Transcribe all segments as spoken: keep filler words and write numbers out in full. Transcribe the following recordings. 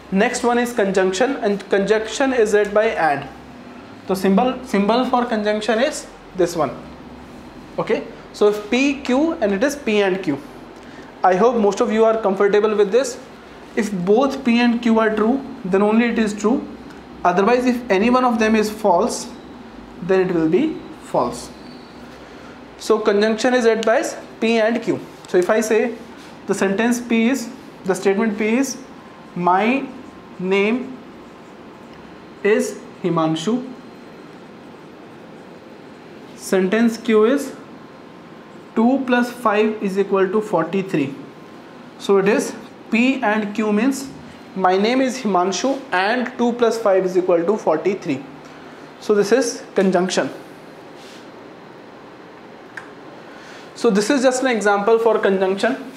Next one is conjunction, and conjunction is read by and. So symbol symbol for conjunction is this one. Okay, so if P Q and it is P and Q. I hope most of you are comfortable with this. If both P and Q are true, then only it is true. Otherwise, if any one of them is false, then it will be false. So conjunction is read by P and Q. So if I say the sentence P is, the statement P is, my name is Himanshu. Sentence Q is two plus five is equal to forty-three. So it is P and Q means my name is Himanshu and two plus five is equal to forty-three. So this is conjunction. So this is just an example for conjunction.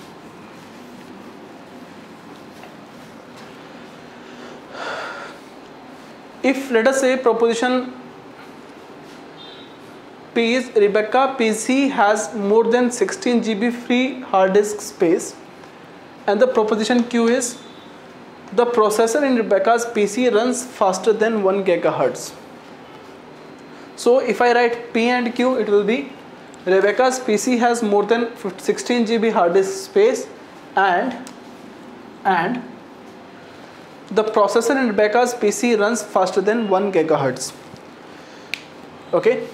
If let us say proposition P is Rebecca P C has more than sixteen G B free hard disk space, and the proposition Q is the processor in Rebecca's P C runs faster than one gigahertz. So if I write P and Q, it will be Rebecca's P C has more than sixteen G B hard disk space, and and the processor in Rebecca's P C runs faster than one gigahertz. Okay.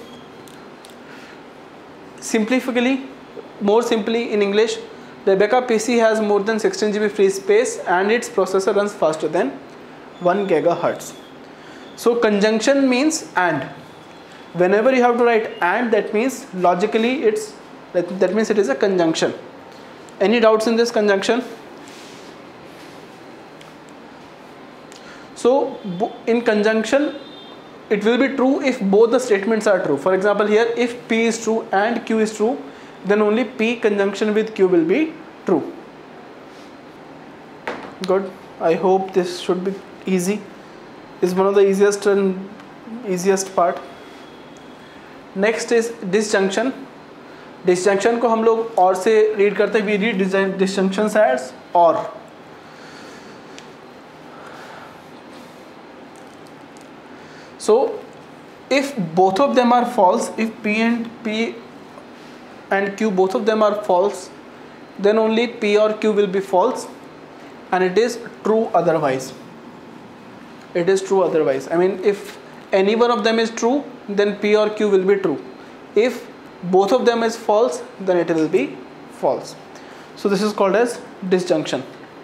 Simplifically, more simply in English, Rebecca P C has more than sixteen G B free space and its processor runs faster than one gigahertz. So conjunction means and. Whenever you have to write and, that means logically it's that, that means it is a conjunction. Any doubts in this conjunction? So in conjunction, it will be true if both the statements are true. For example, here if P is true and Q is true, then only P conjunction with Q will be true. Good. I hope this should be easy. It's one of the easiest and easiest part. Next is disjunction. Disjunction को हम लोग और से read करते हैं. We read disjunctions as or. So if both of them are false, if P and P and Q both of them are false, then only P or Q will be false, and it is true otherwise. It is true otherwise. I mean, if any one of them is true, then P or Q will be true. If both of them is false, then it will be false. So this is called as disjunction.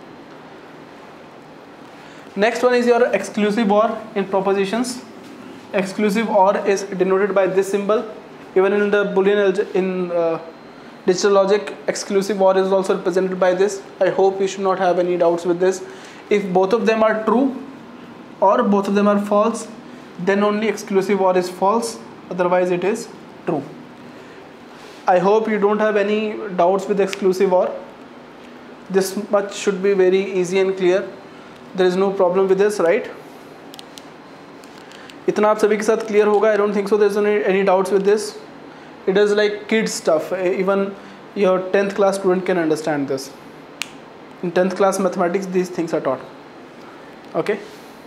Next one is your exclusive or in propositions. Exclusive or is denoted by this symbol. Even in the Boolean in uh, digital logic, exclusive or is also represented by this. I hope you should not have any doubts with this. If both of them are true or both of them are false, then only exclusive or is false, otherwise it is true. I hope you don't have any doubts with exclusive or. This much should be very easy and clear. There is no problem with this, right? इतना आप सभी के साथ clear होगा. I don't think so. There is any any doubts with this. It is like kids stuff. Even your tenth class student can understand this. In tenth class mathematics, these things are taught. Okay.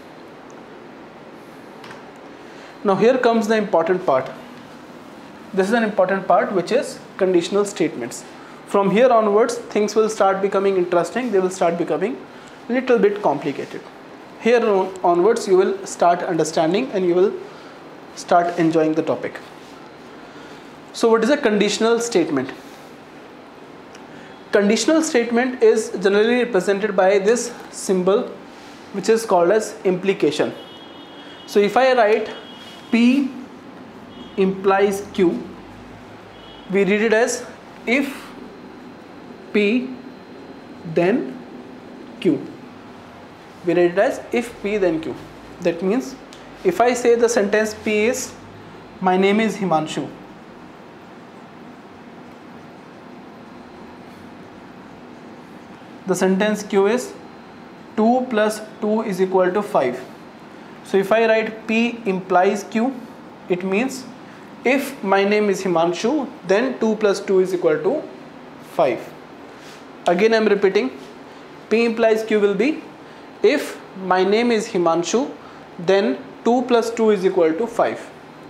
Now here comes the important part. This is an important part, which is conditional statements. From here onwards, things will start becoming interesting. They will start becoming a little bit complicated. Here on, onwards, you will start understanding and you will start enjoying the topic. So what is a conditional statement? Conditional statement is generally represented by this symbol, which is called as implication. So if I write P implies Q, we read it as if P then Q. We read it as if P then Q. That means if I say the sentence P is my name is Himanshu, the sentence Q is two plus two is equal to five. So if I write P implies Q, it means if my name is Himanshu, then two plus two is equal to five. Again I am repeating, P implies Q will be If my name is Himanshu, then two plus two is equal to five.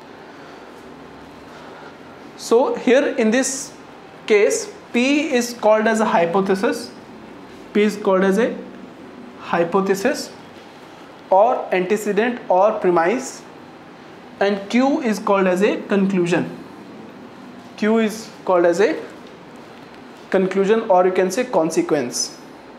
So here in this case, P is called as a hypothesis. P is called as a hypothesis or antecedent or premise, and Q is called as a conclusion. Q is called as a conclusion, or you can say consequence.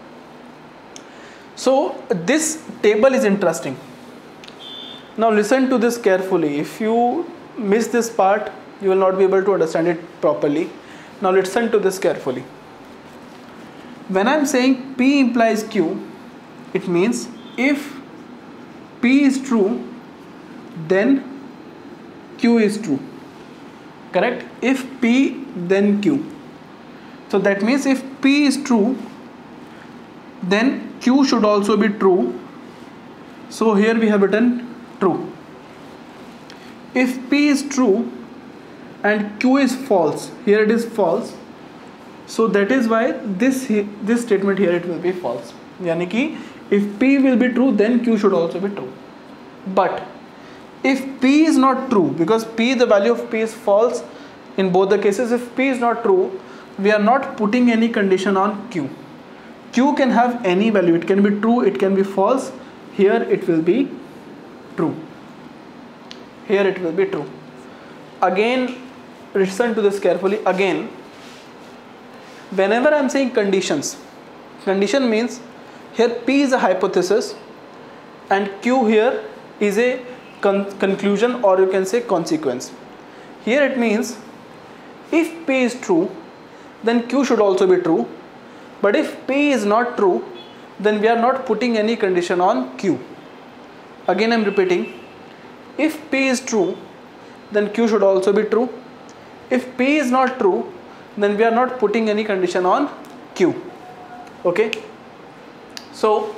So this table is interesting. Now listen to this carefully. If you miss this part, you will not be able to understand it properly. Now listen to this carefully. When I am saying P implies Q, it means if P is true, then Q is true. Correct? If P, then Q. So that means if P is true, then Q should also be true. So here we have written true. If P is true and Q is false, here it is false. So that is why this this statement here it will be false. Yani ki if P will be true, then Q should also be true. But if P is not true, because P, the value of P is false in both the cases, if P is not true, we are not putting any condition on Q. Q can have any value. It can be true, it can be false. Here it will be true. Here it will be true. Again, listen to this carefully. Again, whenever I am saying conditions, condition means here P is a hypothesis and Q here is a con conclusion, or you can say consequence. Here it means if P is true, then Q should also be true. But if P is not true, then we are not putting any condition on Q. Again I am repeating, if P is true, then Q should also be true. If P is not true, then we are not putting any condition on Q. Okay? So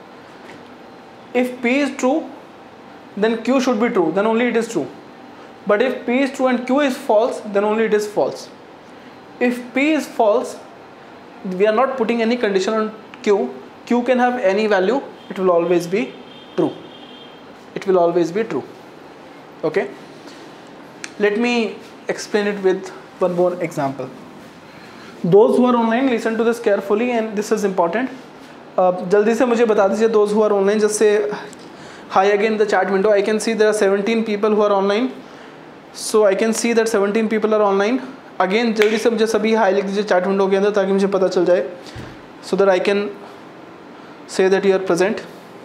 if P is true, then Q should be true, then only it is true. But if P is true and Q is false, then only it is false. If P is false, we are not putting any condition on Q. Q can have any value, it will always be true. It will always be true. Okay? Let me explain it with one more example. Those who are online, listen to this carefully, and this is important. Uh, jaldi se mujhe bata dijiye, those who are online, just say hi again in the chat window. I can see there are seventeen people who are online. So I can see that seventeen people are online. Again, जल्दी से मुझे सभी high लिख दीजिए chat window के अंदर, ताकि मुझे पता चल जाए, so that I can say that you are present.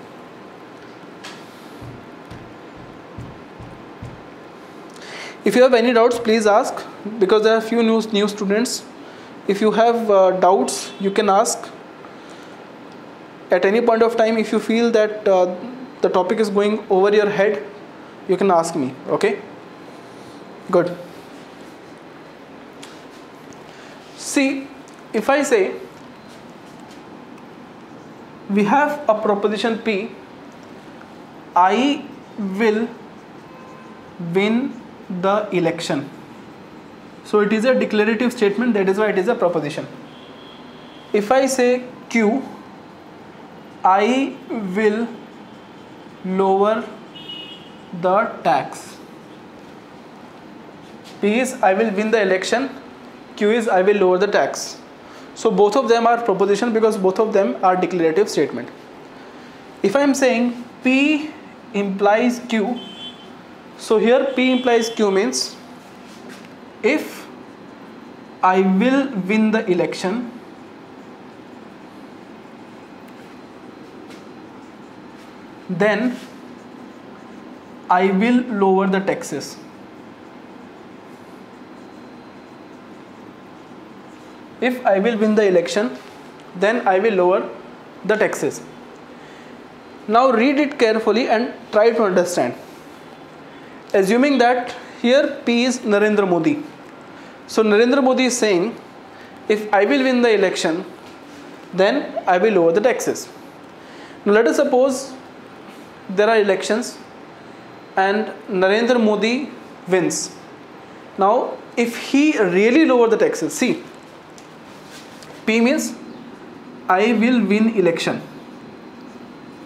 If you have any doubts, please ask, because there are few new new students. If you have uh, doubts, you can ask at any point of time. If you feel that uh, the topic is going over your head, you can ask me. Okay? Good. See, if I say we have a proposition P, I will win the election. So it is a declarative statement, that is why it is a proposition. If I say Q, I will lower the tax. P is I will win the election, Q is I will lower the tax. So both of them are proposition because both of them are declarative statement. If I am saying P implies Q, so here P implies Q means if I will win the election, then I will lower the taxes. If I will win the election, then I will lower the taxes. Now read it carefully and try to understand. Assuming that here P is Narendra Modi. So Narendra Modi is saying, if I will win the election, then I will lower the taxes. Now let us suppose there are elections and Narendra Modi wins. Now if he really lower the taxes, see, P means I will win election.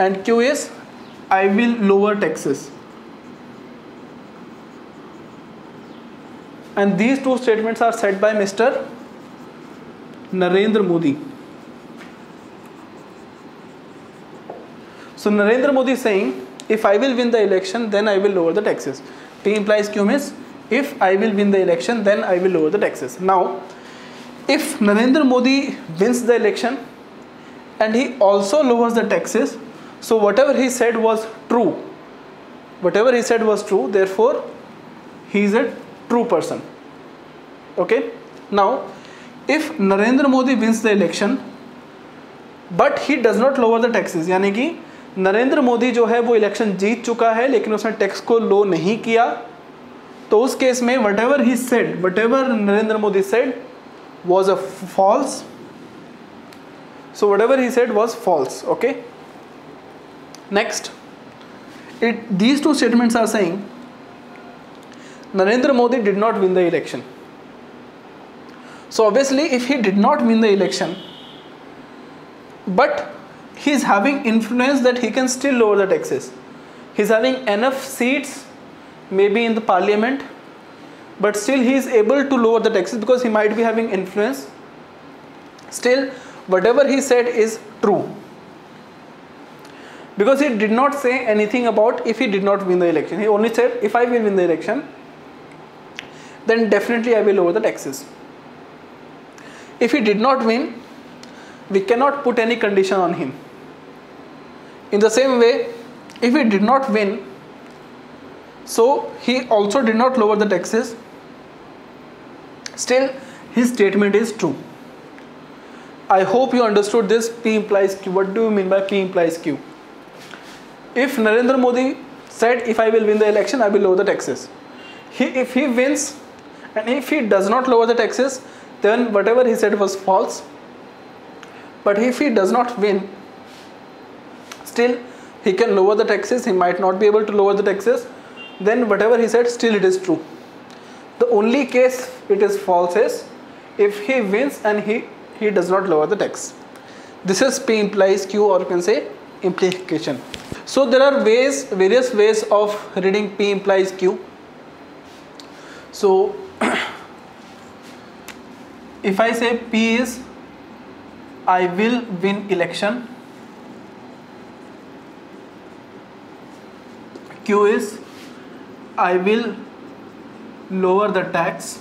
and Q is I will lower taxes. And these two statements are said by Mister Narendra Modi. So Narendra Modi is saying, if I will win the election, then I will lower the taxes. P implies Q means if I will win the election, then I will lower the taxes. Now, if Narendra Modi wins the election and he also lowers the taxes, so whatever he said was true. Whatever he said was true, therefore he is a true person. Okay. Now, if Narendra Modi wins the election, but he does not lower the taxes, यानी कि नरेंद्र मोदी जो है वो election जीत चुका है लेकिन उसने tax को लो नहीं किया, तो उस केस में whatever he said, whatever Narendra Modi said was a false. So whatever he said was false. Okay. Next, it these two statements are saying Narendra Modi did not win the election. So obviously, if he did not win the election, but he is having influence that he can still lower the taxes. He is having enough seats, maybe in the parliament, but still he is able to lower the taxes because he might be having influence. Still, whatever he said is true. Because he did not say anything about if he did not win the election. He only said, if I will win the election, then definitely I will lower the taxes. If he did not win, we cannot put any condition on him. In the same way, if he did not win, so he also did not lower the taxes, still his statement is true. I hope you understood this P implies Q. What do you mean by P implies Q? If Narendra Modi said, if I will win the election, I will lower the taxes. He, if he wins and if he does not lower the taxes, then whatever he said was false. But if he does not win, still he can lower the taxes. He might not be able to lower the taxes. Then whatever he said, still it is true. The only case it is false is if he wins and he, he does not lower the tax. This is P implies Q, or you can say implication. So there are ways, various ways of reading P implies Q. So if I say P is I will win election, Q is I will lower the tax.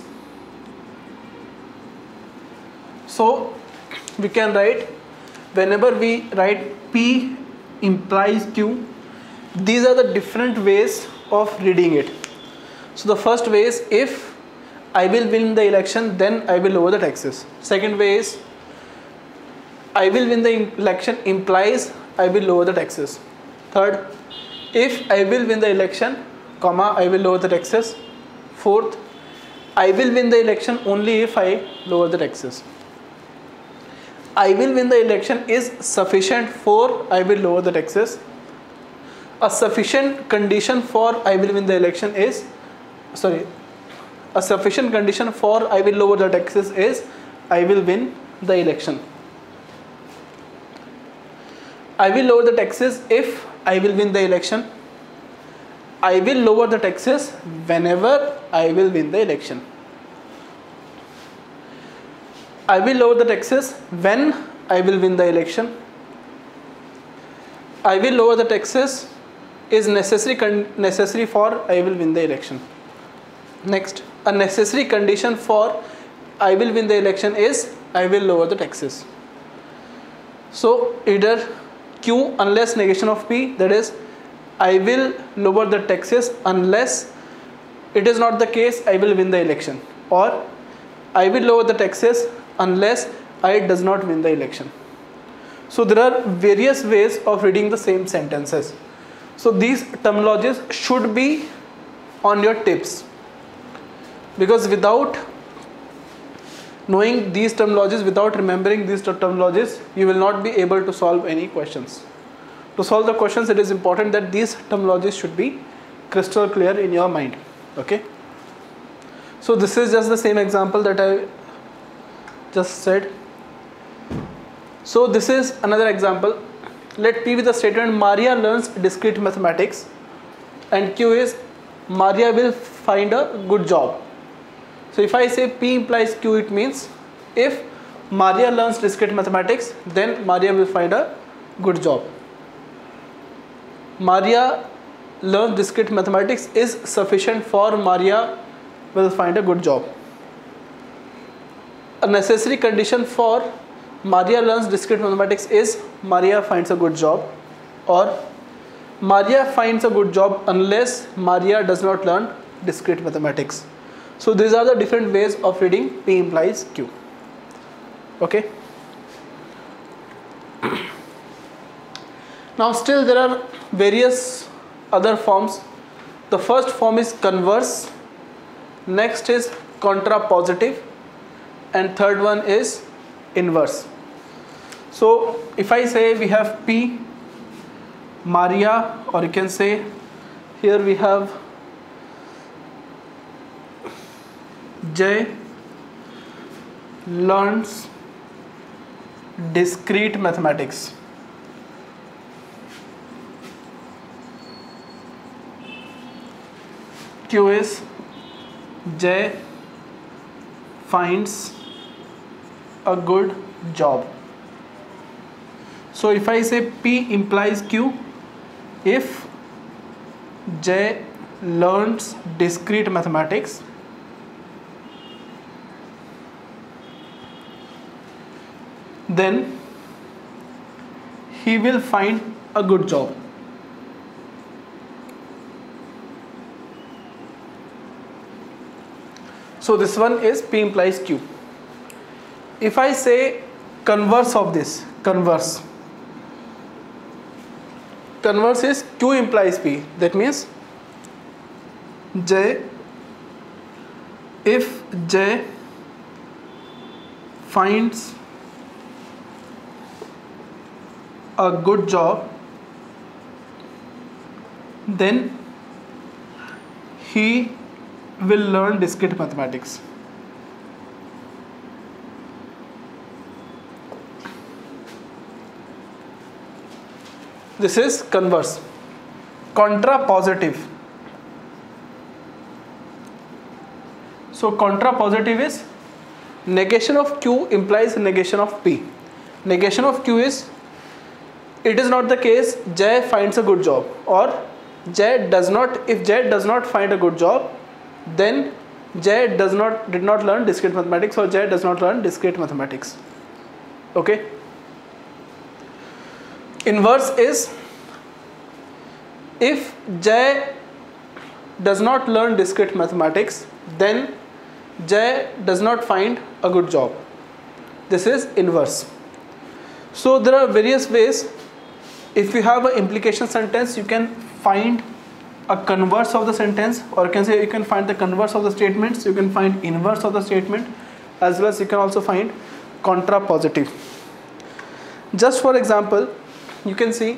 So we can write, whenever we write P implies Q, these are the different ways of reading it. So the first way is, if I will win the election, then I will lower the taxes. Second way is, I will win the election implies I will lower the taxes. Third, if I will win the election, comma, I will lower the taxes. Fourth, I will win the election only if I lower the taxes. I will win the election is sufficient for I will lower the taxes. A sufficient condition for I will win the election is, sorry, a sufficient condition for I will lower the taxes is I will win the election. I will lower the taxes if I will win the election. I will lower the taxes whenever I will win the election. I will lower the taxes when I will win the election. I will lower the taxes is necessary con necessary for I will win the election. Next, a necessary condition for I will win the election is I will lower the taxes. So either Q unless negation of P, that is I will lower the taxes unless it is not the case I will win the election, or I will lower the taxes unless I does not win the election. So there are various ways of reading the same sentences. So these terminologies should be on your tips, because without knowing these terminologies, without remembering these terminologies, you will not be able to solve any questions. To solve the questions, it is important that these terminologies should be crystal clear in your mind. Okay. So this is just the same example that I just said. So this is another example. let P be the statement Maria learns discrete mathematics, and Q is Maria will find a good job. So if I say P implies Q, it means if Maria learns discrete mathematics, then Maria will find a good job. Maria learns discrete mathematics is sufficient for Maria will find a good job. A necessary condition for Maria learns discrete mathematics is Maria finds a good job, or Maria finds a good job unless Maria does not learn discrete mathematics. So these are the different ways of reading P implies Q. Okay. Now still there are various other forms. The first form is converse, next is contrapositive, and third one is inverse. So if I say we have P, Maria, or you can say here we have J learns discrete mathematics. Q is J finds a good job. So if I say P implies Q, if J learns discrete mathematics, then he will find a good job. So this one is P implies Q. If I say converse of this, converse, converse is Q implies P. That means J, if J finds a good job, then he will learn discrete mathematics. This is converse. Contrapositive. So contrapositive is negation of Q implies negation of P. Negation of Q is it is not the case J finds a good job, or J does not, if J does not find a good job, then J does not did not learn discrete mathematics, or J does not learn discrete mathematics. Okay. Inverse is if J does not learn discrete mathematics, then J does not find a good job. This is inverse. So there are various ways. If you have an implication sentence, you can find a converse of the sentence, or you can say you can find the converse of the statements, you can find inverse of the statement, as well as you can also find contrapositive. Just for example, you can see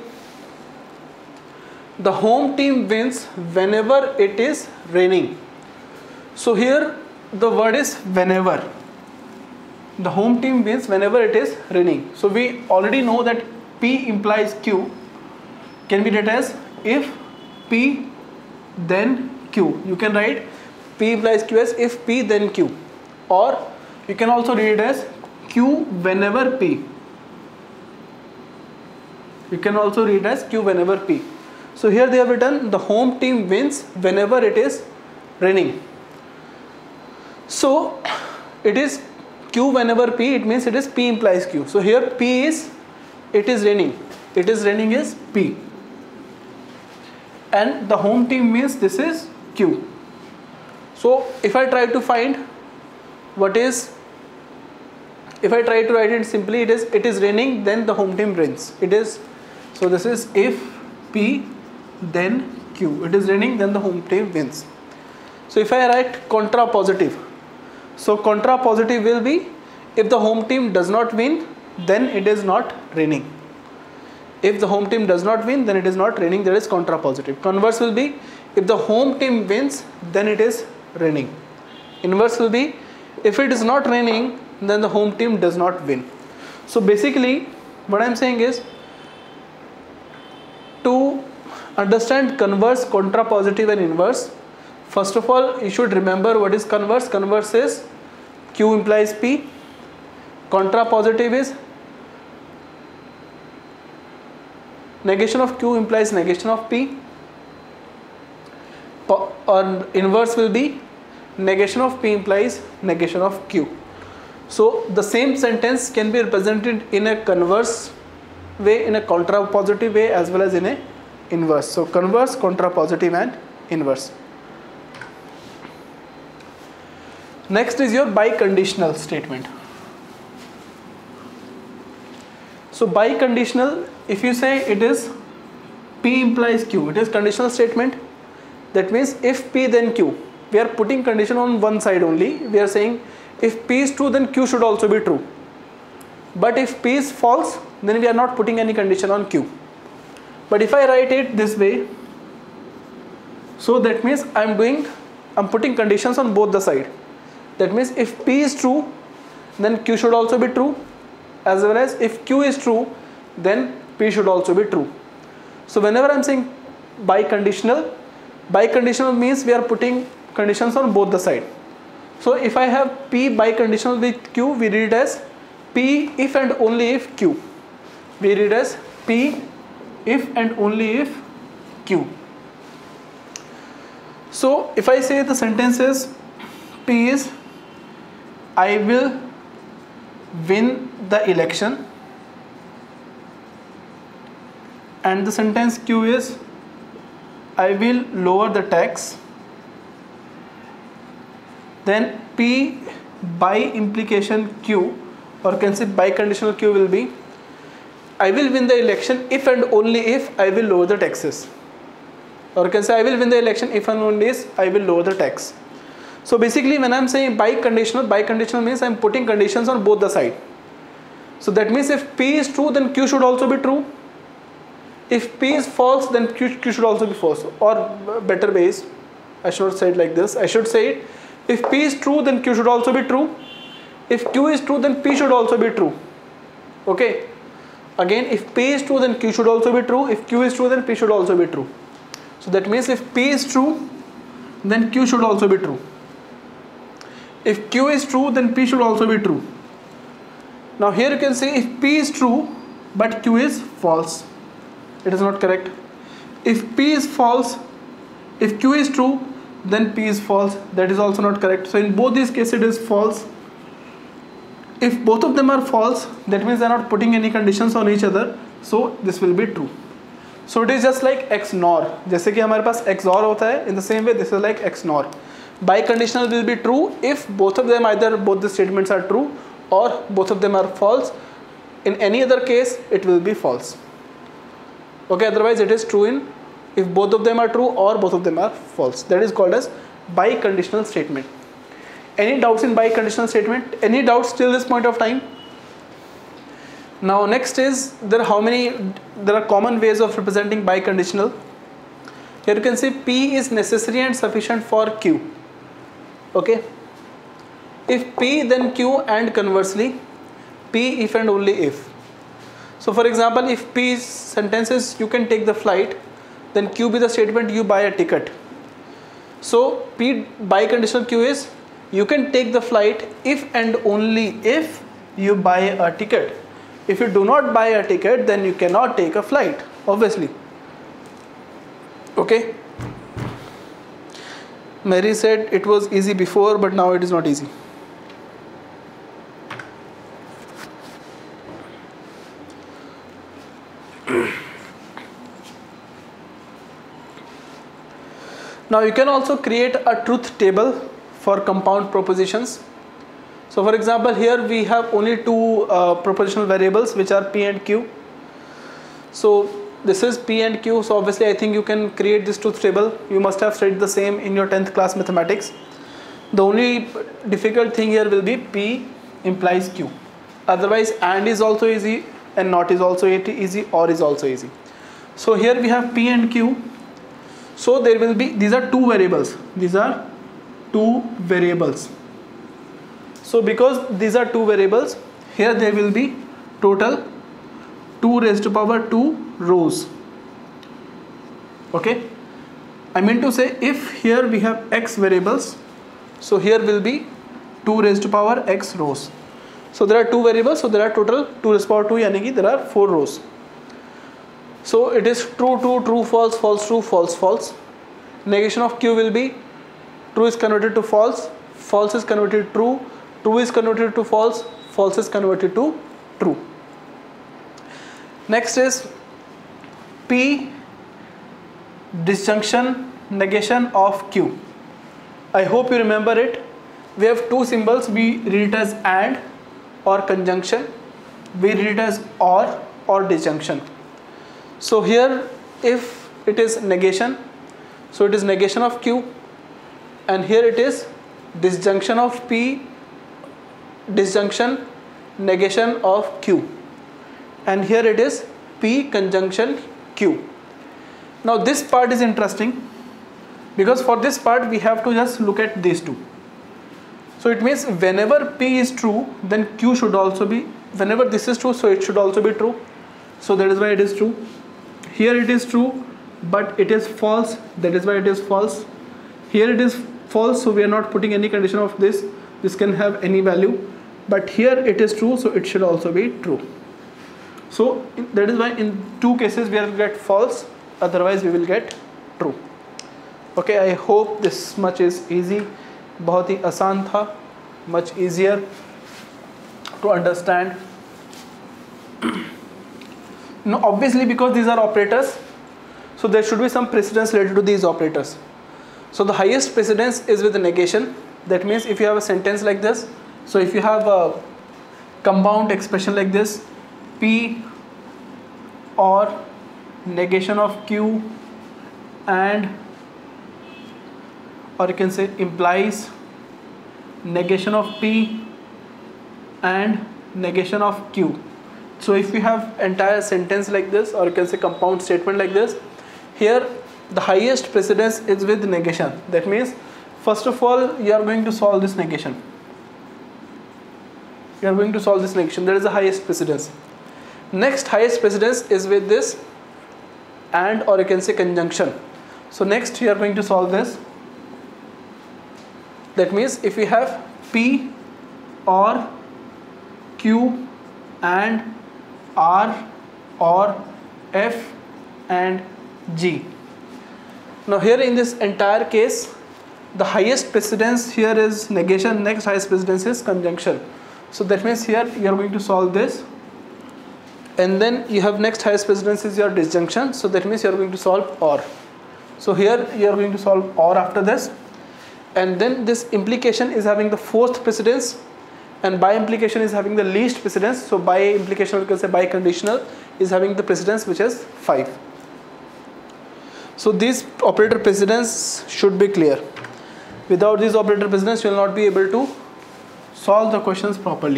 the home team wins whenever it is raining. So here the word is whenever. The home team wins whenever it is raining. So we already know that P implies Q can be written as if P then Q. You can write P implies Q as if P then Q, or you can also read it as Q whenever P. You can also read as Q whenever P. So here they have written the home team wins whenever it is raining. So it is Q whenever P, it means it is P implies Q. So here P is it is raining. It is raining is P. And the home team means this is Q. So if I try to find what is, if I try to write it simply, it is it is raining, then the home team wins. It is, so this is if P then Q. It is raining, then the home team wins. So if I write contrapositive, so contrapositive will be if the home team does not win, then it is not raining. If the home team does not win, then it is not raining. That is contrapositive. Converse will be if the home team wins, then it is raining. Inverse will be if it is not raining, then the home team does not win. So basically what I am saying is to understand converse, contrapositive and inverse, first of all you should remember what is converse. Converse is Q implies P. Contrapositive is negation of Q implies negation of P. Or inverse will be negation of P implies negation of Q. So the same sentence can be represented in a converse way, in a contrapositive way, as well as in a inverse. So converse, contrapositive and inverse. Next is your biconditional statement. So biconditional, if you say it is P implies Q, it is conditional statement. That means if P then Q, we are putting condition on one side only. We are saying if P is true then Q should also be true. But if P is false then we are not putting any condition on Q. But if I write it this way, so that means I am doing, I am putting conditions on both the side. That means if P is true then Q should also be true, as well as if Q is true then P should also be true. So whenever I am saying biconditional, biconditional means we are putting conditions on both the side. So if I have P biconditional with Q, we read as P if and only if Q. We read as P if and only if Q. So if I say the sentence is P is I will win the election, and the sentence Q is I will lower the tax, then P by implication Q, or can say biconditional Q, will be I will win the election if and only if I will lower the taxes, or can say I will win the election if and only if I will lower the tax. So basically when I am saying biconditional, biconditional means I am putting conditions on both the side. So that means if P is true then Q should also be true. If P is false then Q, Q should also be false. Or better ways, I should not say it like this. I should say it, if P is true then Q should also be true. If Q is true then P should also be true. Okay. Again, if P is true then Q should also be true. If Q is true then P should also be true. So that means if P is true then Q should also be true. If Q is true then P should also be true. Now here you can say if P is true but Q is false, it is not correct. If P is false, if Q is true then P is false, that is also not correct. So in both these cases it is false. If both of them are false, that means they are not putting any conditions on each other, so this will be true. So it is just like X nor. जैसे कि हमारे पास X or होता है, in the same way this is like X nor. Biconditional will be true if both of them, either both the statements are true or both of them are false. In any other case it will be false. Okay, otherwise it is true in if both of them are true or both of them are false. That is called as biconditional statement. Any doubts in biconditional statement? Any doubts till this point of time? Now next is, there are how many, there are common ways of representing biconditional. Here you can see P is necessary and sufficient for Q. Okay. If P then Q, and conversely P if and only if. So for example, if P sentence is you can take the flight, then Q be the statement you buy a ticket. So P biconditional Q is you can take the flight if and only if you buy a ticket. If you do not buy a ticket then you cannot take a flight, obviously. Okay. Mary said it was easy before but now it is not easy. Now you can also create a truth table for compound propositions. So for example, here we have only two uh, propositional variables which are P and Q. So this is P and Q, so obviously I think you can create this truth table. You must have studied the same in your tenth class mathematics. The only difficult thing here will be P implies Q. Otherwise and is also easy, and not is also easy, or is also easy. So here we have P and Q. So there will be, these are two variables. These are two variables. So because these are two variables, here there will be total two raised to power two rows. Okay, I mean to say, if here we have x variables, so here will be two raised to power x rows. So there are two variables, so there are total two raised to power two, yani ki there are four rows. So it is true, true, true, false, false, true, false, false. Negation of q will be true is converted to false, false is converted to true, true is converted to false, false is converted to true. Next is P disjunction negation of Q. I hope you remember it. We have two symbols, we read it as AND or conjunction, we read it as OR or disjunction. So here if it is negation, so it is negation of Q, and here it is disjunction of P, disjunction negation of Q, and here it is P conjunction Q. Now this part is interesting, because for this part we have to just look at these two. So it means whenever P is true, then Q should also be, whenever this is true, so it should also be true. So that is why it is true. Here it is true, but it is false, that is why it is false. Here it is false, so we are not putting any condition of this, this can have any value, but here it is true, so it should also be true. So that is why in two cases we will get false, otherwise we will get true. Okay, I hope this much is easy. बहुत ही आसान था, much easier to understand. Now obviously because these are operators, so there should be some precedence related to these operators. So the highest precedence is with the negation. That means if you have a sentence like this, so if you have a compound expression like this, P or negation of Q and, or you can say implies negation of P and negation of Q. So if you have entire sentence like this, or you can say compound statement like this, here the highest precedence is with negation. That means first of all you are going to solve this negation. You are going to solve this negation. That is the highest precedence. Next highest precedence is with this and, or you can say conjunction. So next you are going to solve this. That means if we have P or Q and R or F and G. Now here in this entire case, the highest precedence here is negation, next highest precedence is conjunction. So that means here you are going to solve this, and then you have next highest precedence is your disjunction, so that means you are going to solve OR. So here you are going to solve OR after this, and then this implication is having the fourth precedence, and by implication is having the least precedence. So by implication, we can say by conditional is having the precedence which is five. So these operator precedence should be clear. Without these operator precedence, you will not be able to solve the questions properly.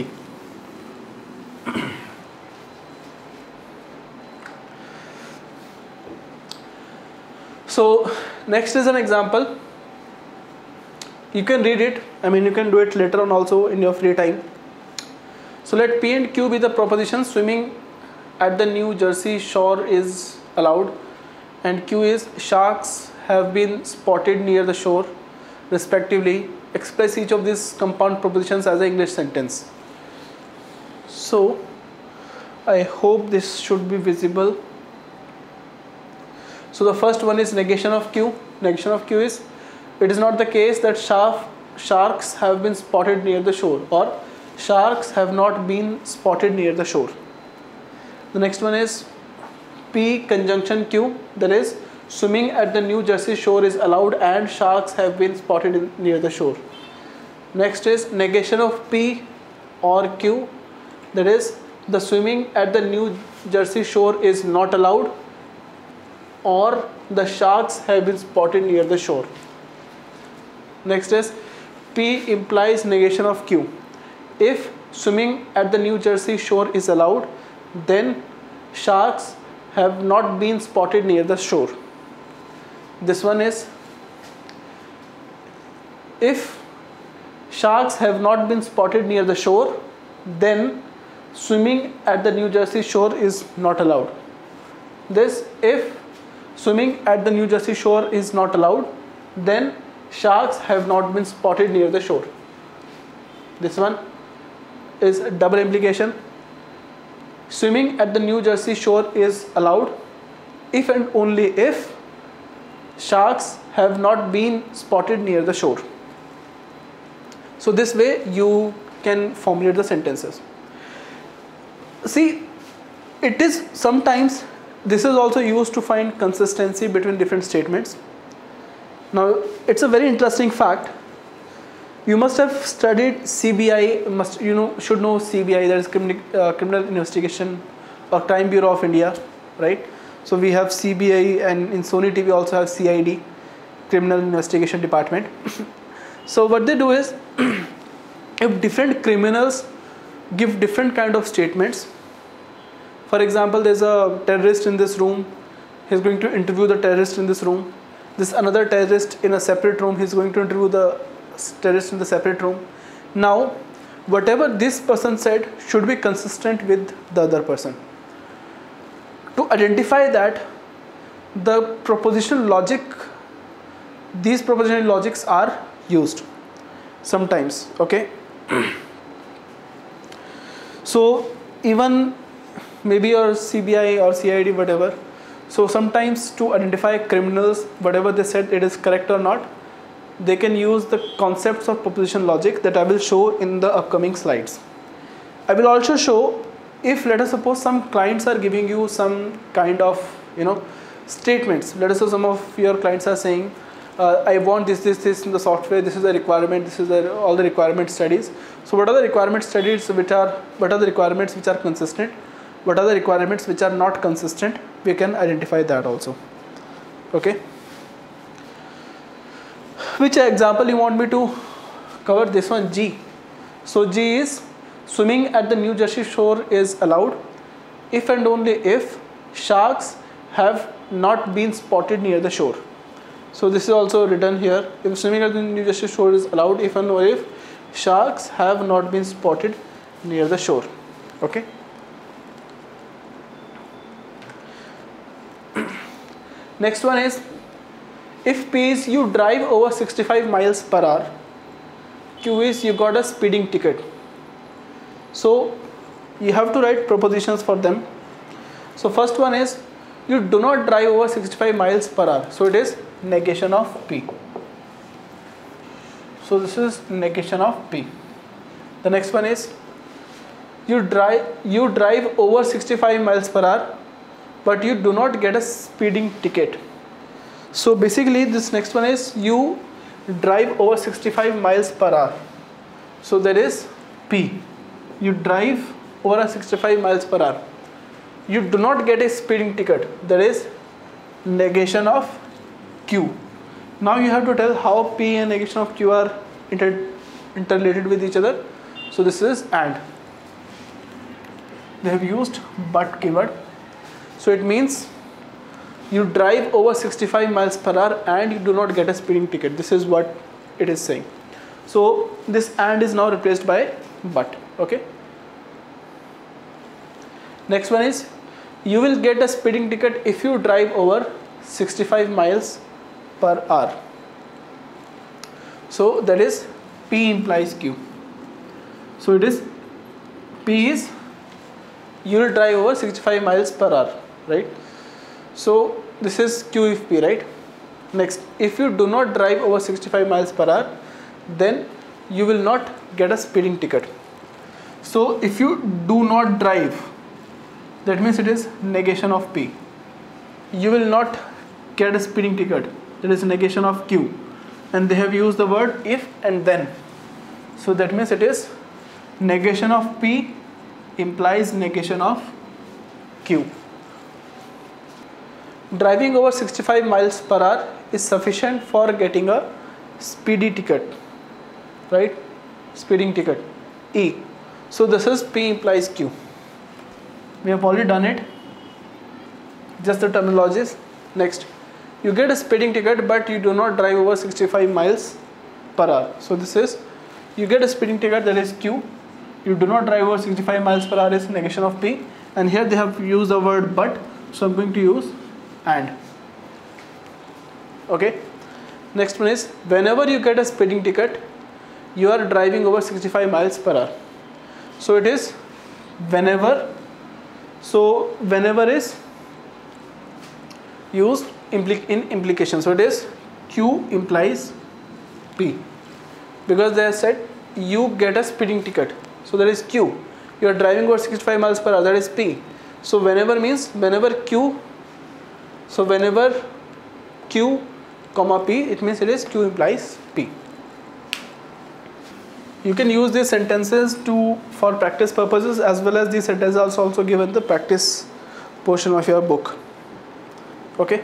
So next is an example. You can read it, I mean you can do it later on also in your free time. So let P and Q be the proposition. Swimming at the New Jersey shore is allowed, and Q is sharks have been spotted near the shore respectively. Express each of these compound propositions as an English sentence. So I hope this should be visible. So the first one is negation of Q. Negation of Q is, it is not the case that shark, sharks have been spotted near the shore, or sharks have not been spotted near the shore. The next one is P conjunction Q, that is swimming at the New Jersey shore is allowed and sharks have been spotted in, near the shore. Next is negation of P or Q, that is the swimming at the New Jersey shore is not allowed, or the sharks have been spotted near the shore. Next is P implies negation of Q. If swimming at the New Jersey shore is allowed, then sharks have not been spotted near the shore. This one is, if sharks have not been spotted near the shore, then swimming at the New Jersey shore is not allowed. This, if swimming at the New Jersey shore is not allowed, then sharks have not been spotted near the shore. This one is a double implication. Swimming at the New Jersey shore is allowed if and only if sharks have not been spotted near the shore. So this way you can formulate the sentences. See, it is sometimes this is also used to find consistency between different statements. Now it's a very interesting fact. You must have studied C B I, must you know should know C B I, that is criminal, uh, criminal investigation or Crime Bureau of India, right? So we have C B I, and in Sony T V also have C I D, Criminal Investigation Department. So what they do is, if different criminals give different kind of statements, for example, there's a terrorist in this room, he's going to interview the terrorist in this room. This another terrorist in a separate room, he's going to interview the terrorist in the separate room. Now, whatever this person said should be consistent with the other person. To identify that, the propositional logic, these propositional logics are used sometimes, okay? So even maybe your C B I or C I D, whatever, so sometimes to identify criminals, whatever they said, it is correct or not, they can use the concepts of propositional logic that I will show in the upcoming slides. I will also show, if let us suppose some clients are giving you some kind of you know statements. Let us say some of your clients are saying, uh, I want this, this, this in the software, this is the requirement, this is the, all the requirement studies. So what are the requirement studies which are, what are the requirements which are consistent? What are the requirements which are not consistent? We can identify that also, okay? Which example you want me to cover? This one, G. So G is, swimming at the New Jersey shore is allowed if and only if sharks have not been spotted near the shore. So this is also written here, if swimming at the New Jersey shore is allowed if and only if sharks have not been spotted near the shore, okay? Next one is, if P is you drive over sixty-five miles per hour, Q is you got a speeding ticket. So you have to write propositions for them. So first one is, you do not drive over sixty-five miles per hour. So it is negation of P. So this is negation of P. The next one is, you drive you drive over sixty-five miles per hour, but you do not get a speeding ticket. So basically this next one is, you drive over sixty-five miles per hour. So that is P. You drive over a sixty-five miles per hour. You do not get a speeding ticket. That is negation of Q. Now you have to tell how P and negation of Q are inter interrelated with each other. So this is and. They have used but keyword. So it means you drive over sixty-five miles per hour and you do not get a speeding ticket. This is what it is saying. So this and is now replaced by but, okay? Next one is, you will get a speeding ticket if you drive over sixty-five miles per hour. So that is P implies Q. So it is, P is, you will drive over sixty-five miles per hour, right? So this is Q if P, right? Next, if you do not drive over sixty-five miles per hour, then you will not get a speeding ticket. So if you do not drive, that means it is negation of P. You will not get a speeding ticket. That is negation of Q. And they have used the word if and then. So that means it is negation of P implies negation of Q. Driving over sixty-five miles per hour is sufficient for getting a speedy ticket, right? Speeding ticket, E. So this is P implies Q. We have already done it, just the terminologies. Next, you get a speeding ticket but you do not drive over sixty-five miles per hour. So this is, you get a speeding ticket, that is Q. You do not drive over sixty-five miles per hour is negation of P. And here they have used the word but, so I'm going to use and. Okay. Next one is whenever you get a speeding ticket, you are driving over sixty-five miles per hour. So it is whenever. So whenever is used impli in implication. So it is Q implies P, because they have said you get a speeding ticket. So that is Q. You are driving over sixty-five miles per hour. That is P. So whenever means whenever Q. So whenever Q comma P, it means it is Q implies P. You can use these sentences to for practice purposes, as well as these sentences are also given the practice portion of your book. Okay.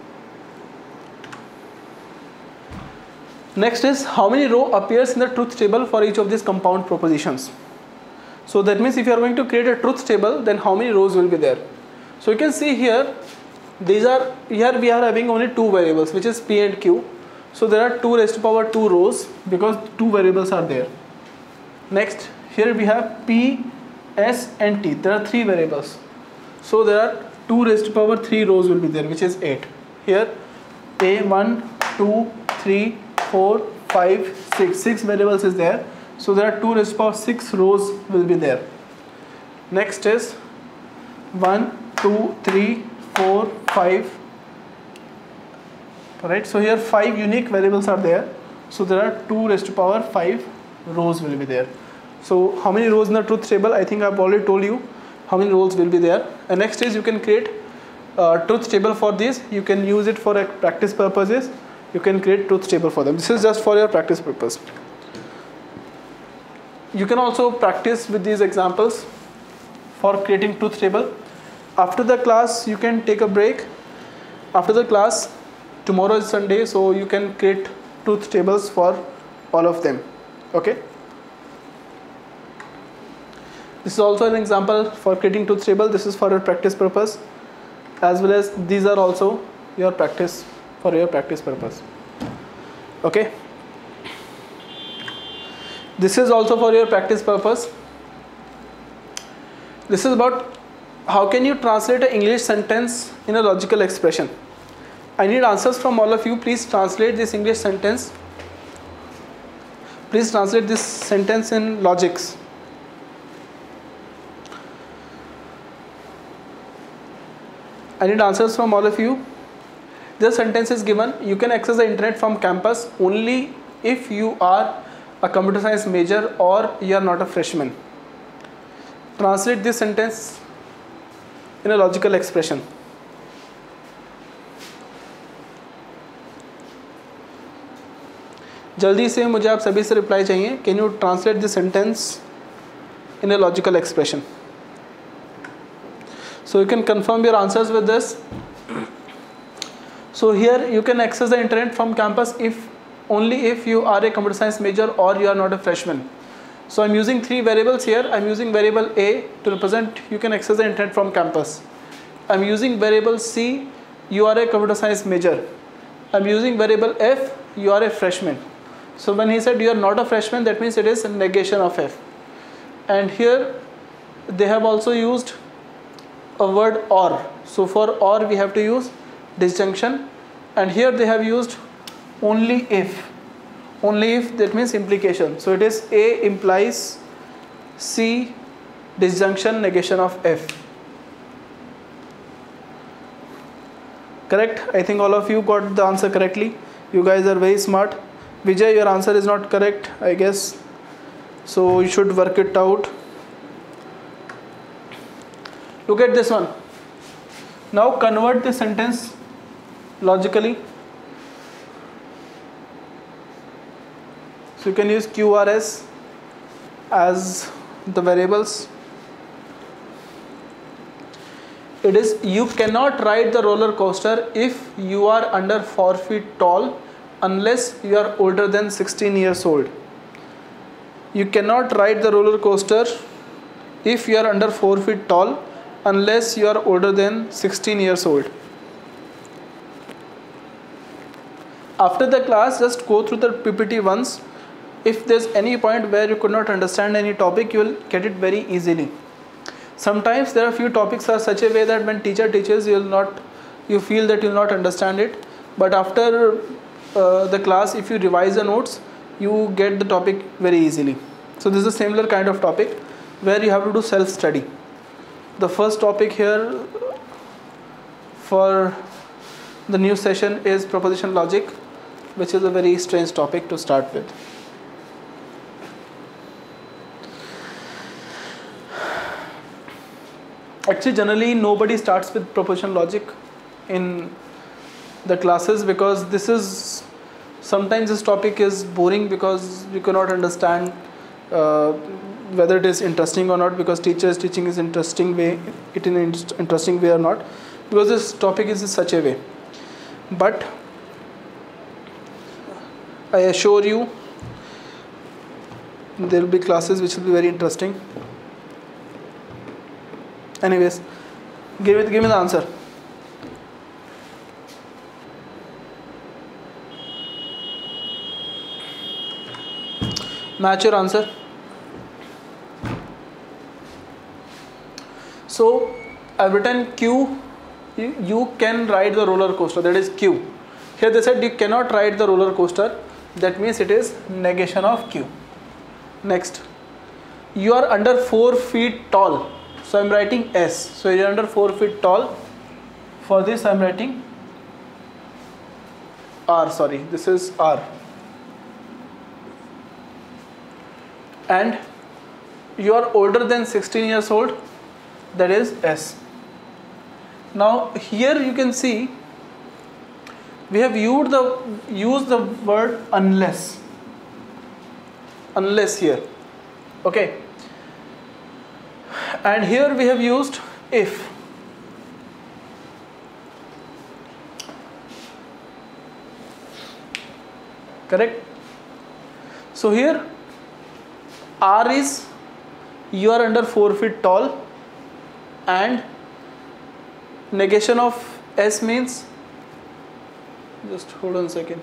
Next is how many row appears in the truth table for each of these compound propositions. So that means if you are going to create a truth table, then how many rows will be there? So you can see here, these are here we are having only two variables, which is P and Q. So there are two raised to power two rows because two variables are there. Next, here we have P, S and T. There are three variables. So there are two raised to power three rows will be there, which is eight. Here A one, two, three, four, five, six. Six variables is there. So there are two raised to power six rows will be there. Next is one, two, three, four, five. Alright, so here five unique variables are there. So there are two raised to power five rows will be there. So how many rows in the truth table? I think I've already told you how many rows will be there. And next is you can create a truth table for this. You can use it for practice purposes. You can create truth table for them. This is just for your practice purpose. You can also practice with these examples for creating truth table. After the class, you can take a break. After the class, tomorrow is Sunday, so you can create truth tables for all of them. Okay. This is also an example for creating truth table. This is for your practice purpose, as well as these are also your practice for your practice purpose. Okay. This is also for your practice purpose. This is about how can you translate an English sentence in a logical expression. I need answers from all of you. Please translate this English sentence. Please translate this sentence in logics. I need answers from all of you. The sentence is given. You can access the internet from campus only if you are a computer science major or you are not a freshman. Translate this sentence in a logical expression. जल्दी से मुझे आप सभी से reply चाहिए. Can you translate this sentence in a logical expression? So you can confirm your answers with this. So here you can access the internet from campus if only if you are a computer science major or you are not a freshman. So I'm using three variables here. I'm using variable A to represent you can access the internet from campus. I'm using variable C, you are a computer science major. I'm using variable F, you are a freshman. So when he said you are not a freshman, that means it is a negation of F. And here they have also used a word or. So for or we have to use disjunction, and here they have used only if. Only if, that means implication. So it is A implies C, disjunction, negation of F. Correct? I think all of you got the answer correctly. You guys are very smart. Vijay, your answer is not correct, I guess. So you should work it out. Look at this one. Now convert the sentence logically. So you can use Q R S as the variables. It is you cannot ride the roller coaster if you are under four feet tall unless you are older than sixteen years old. You cannot ride the roller coaster if you are under four feet tall unless you are older than sixteen years old. After the class, just go through the P P T once. If there's any point where you could not understand any topic, you will get it very easily. Sometimes there are few topics are such a way that when teacher teaches, you will not, you feel that you will not understand it. but after uh, the class, if you revise the notes, you get the topic very easily. So this is a similar kind of topic where you have to do self-study. The first topic here for the new session is propositional logic, which is a very strange topic to start with. Actually, generally nobody starts with propositional logic in the classes, because this is sometimes this topic is boring, because you cannot understand uh, whether it is interesting or not, because teacher is teaching is interesting way, it in an interesting way or not, because this topic is in such a way. But I assure you there will be classes which will be very interesting. Anyways, give it give me the answer. Match your answer. So I've written Q. You, you can ride the roller coaster, that is Q. Here they said you cannot ride the roller coaster, that means it is negation of Q. Next, you are under four feet tall, so I'm writing S. So you are under four feet tall. For this I'm writing R, sorry, this is R. And you are older than sixteen years old, that is S. Now here you can see we have used the used the word unless. Unless here, okay. And here we have used if. Correct? So here R is you are under four feet tall, and negation of S means, just hold on a second,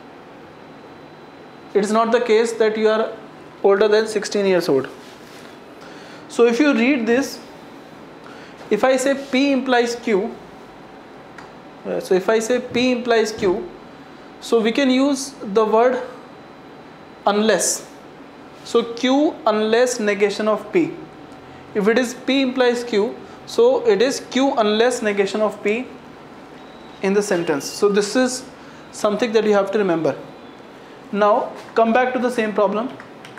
it is not the case that you are older than sixteen years old. So if you read this, if I say P implies Q, uh, so if I say P implies Q, so we can use the word unless. So Q unless negation of P. If it is P implies Q, so it is Q unless negation of P in the sentence. So this is something that you have to remember. Now come back to the same problem.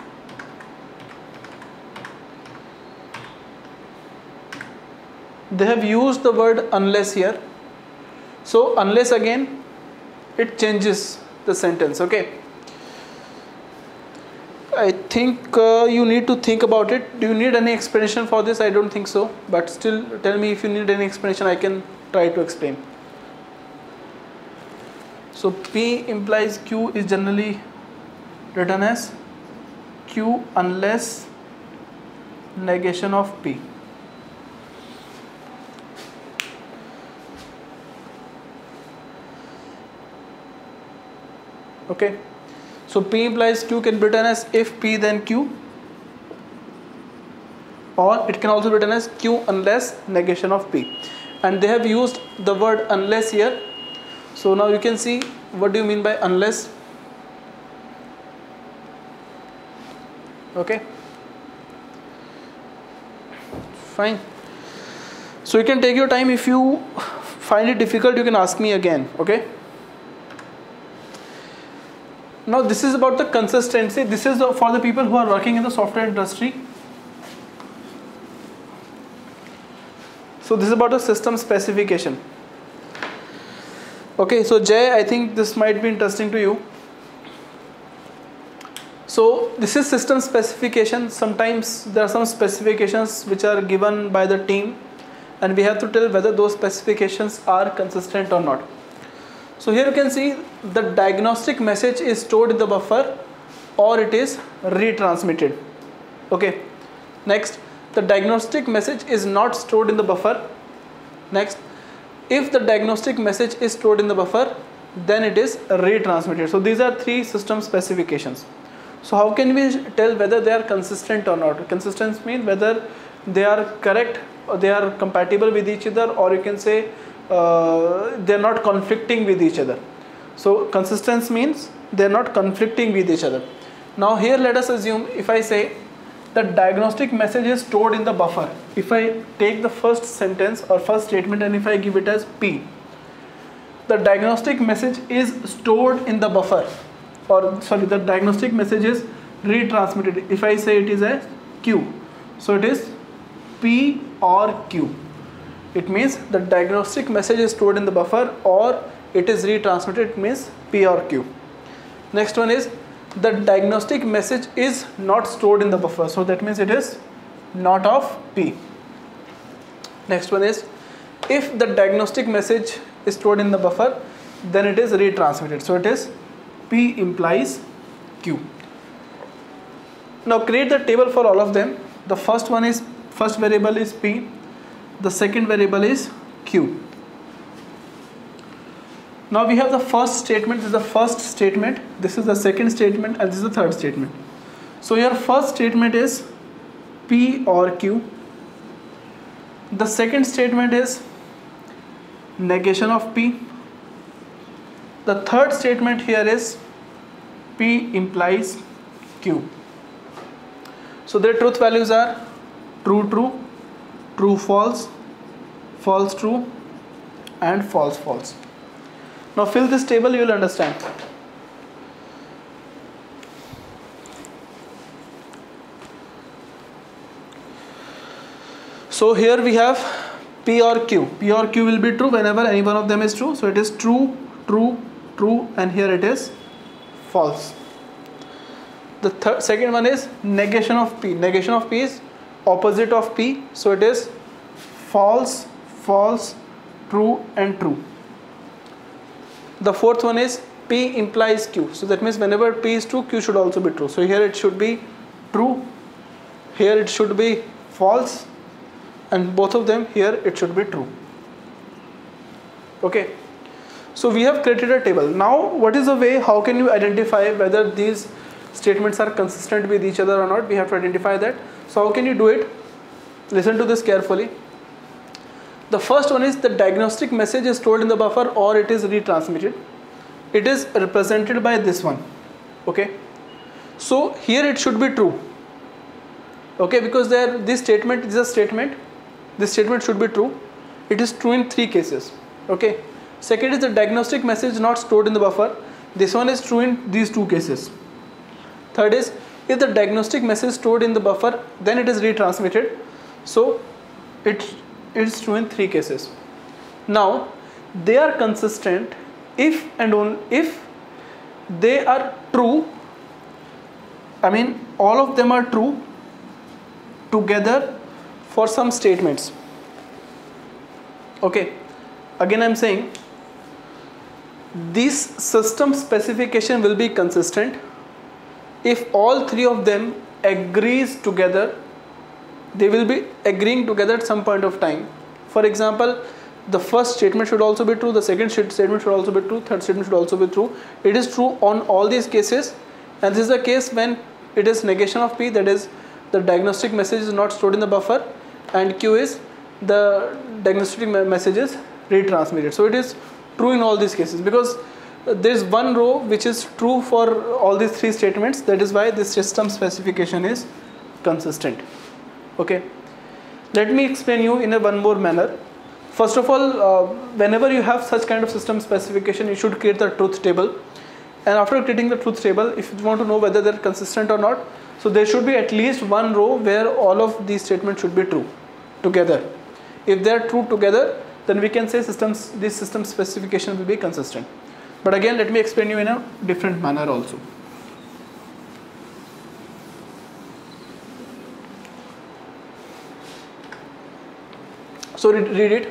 They have used the word unless here. So unless, again it changes the sentence, okay. I think uh, you need to think about it. Do you need any explanation for this? I don't think so, but still tell me if you need any explanation, I can try to explain. So P implies Q is generally written as Q unless negation of P. Okay. So P implies Q can be written as if P then Q, or it can also be written as Q unless negation of P. And they have used the word unless here. So now you can see what do you mean by unless. Okay. Fine. So you can take your time. If you find it difficult, you can ask me again. Okay. Now this is about the consistency. This is for the people who are working in the software industry. So this is about the system specification. Okay, so Jay, I think this might be interesting to you. So this is system specification. Sometimes there are some specifications which are given by the team, and we have to tell whether those specifications are consistent or not. So here you can see the diagnostic message is stored in the buffer or it is retransmitted. Okay. Next, the diagnostic message is not stored in the buffer. Next, if the diagnostic message is stored in the buffer, then it is retransmitted. So these are three system specifications. So how can we tell whether they are consistent or not? Consistent means whether they are correct or they are compatible with each other, or you can say uh, they are not conflicting with each other. So consistence means they are not conflicting with each other. Now here let us assume, if I say the diagnostic message is stored in the buffer. If I take the first sentence or first statement and if I give it as P, the diagnostic message is stored in the buffer, or sorry, the diagnostic message is retransmitted. If I say it is a Q, so it is P or Q. It means the diagnostic message is stored in the buffer or it is retransmitted, it means P or Q. Next one is the diagnostic message is not stored in the buffer, so that means it is not of P. Next one is if the diagnostic message is stored in the buffer, then it is retransmitted, so it is P implies Q. Now create the table for all of them. The first one is, first variable is P, the second variable is Q. Now we have the first statement, this is the first statement, this is the second statement, and this is the third statement. So your first statement is P or Q. The second statement is negation of P. The third statement here is P implies Q. So their truth values are true true, true false, false true, and false false. Now fill this table, you will understand. So here we have P or Q. P or Q will be true whenever any one of them is true. So it is true, true, true, and here it is false. The third, second one is negation of P. Negation of P is opposite of P. So it is false, false, true, and true. The fourth one is P implies Q. So that means whenever P is true, Q should also be true. So here it should be true, here it should be false, and both of them here it should be true. Okay. So we have created a table. Now what is the way, how can you identify whether these statements are consistent with each other or not? We have to identify that. So how can you do it? Listen to this carefully. The first one is the diagnostic message is stored in the buffer or it is retransmitted. It is represented by this one. Okay. So here it should be true. Okay, because there this statement is a statement. This statement should be true. It is true in three cases. Okay. Second is the diagnostic message not stored in the buffer. This one is true in these two cases. Third is if the diagnostic message stored in the buffer, then it is retransmitted. So it is true in three cases. Now they are consistent if and only if they are true. I mean all of them are true together for some statements. Okay, again I am saying this system specification will be consistent if all three of them agrees together. They will be agreeing together at some point of time. For example, the first statement should also be true, the second statement should also be true, third statement should also be true. It is true on all these cases, and this is the case when it is negation of P, that is the diagnostic message is not stored in the buffer, and Q is the diagnostic message is retransmitted. So it is true in all these cases because there is one row which is true for all these three statements. That is why this system specification is consistent. Okay, let me explain you in a one more manner. First of all, uh, whenever you have such kind of system specification, you should create the truth table, and after creating the truth table, if you want to know whether they are consistent or not, so there should be at least one row where all of these statements should be true together. If they are true together, then we can say systems this system specification will be consistent. But again, let me explain you in a different manner also. So read, read it.